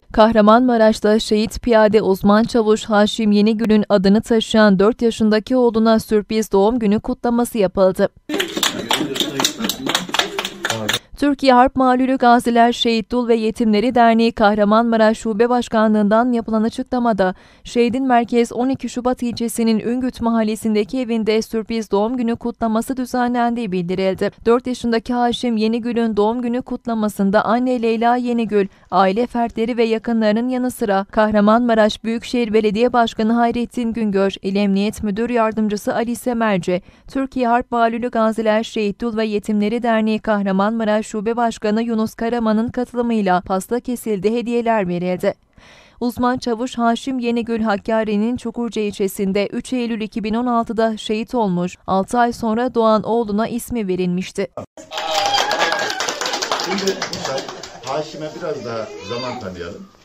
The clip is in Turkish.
Kahramanmaraş'ta şehit piyade uzman çavuş Haşim Yenigül'ün adını taşıyan 4 yaşındaki oğluna sürpriz doğum günü kutlaması yapıldı. Türkiye Harp Mağlulü Gaziler Şehit Dul ve Yetimleri Derneği Kahramanmaraş Şube Başkanlığı'ndan yapılan açıklamada, şehidin merkez 12 Şubat ilçesinin Üngüt mahallesindeki evinde sürpriz doğum günü kutlaması düzenlendiği bildirildi. 4 yaşındaki Haşim Yenigül'ün doğum günü kutlamasında anne Leyla Yenigül, aile fertleri ve yakınlarının yanı sıra Kahramanmaraş Büyükşehir Belediye Başkanı Hayrettin Güngör, İl Emniyet Müdür Yardımcısı Ali Semerci, Türkiye Harp Mağlulü Gaziler Şehit Dul ve Yetimleri Derneği Kahramanmaraş Şube Başkanı Yunus Karaman'ın katılımıyla pasta kesildi, hediyeler verildi. Uzman çavuş Haşim Yenigül Hakkari'nin Çukurca ilçesinde 3 Eylül 2016'da şehit olmuş, 6 ay sonra doğan oğluna ismi verilmişti. Şimdi Haşim'e biraz daha zaman tanıyalım.